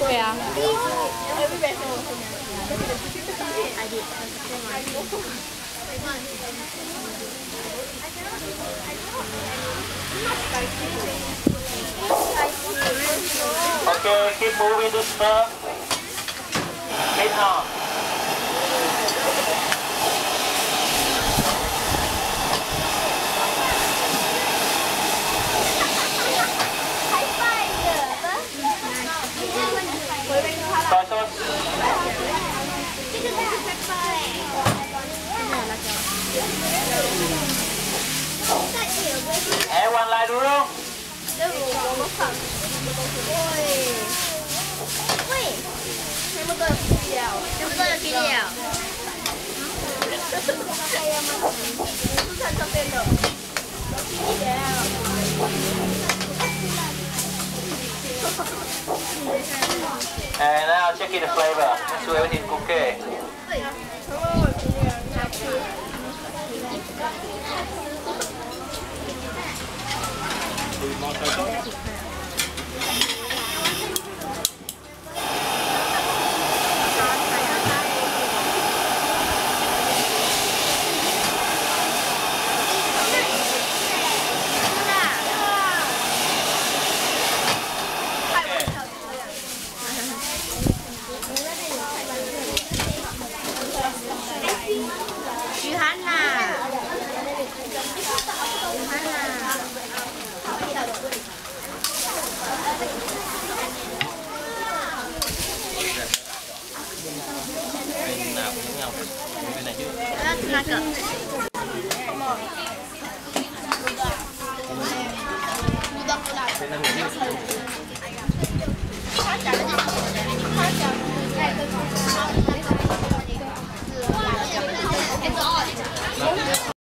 Yeah. Okay, keep moving this stuff. Hit on. Soy sauce. Everyone like noodle? And now checking the flavor. Make sure everything's okay.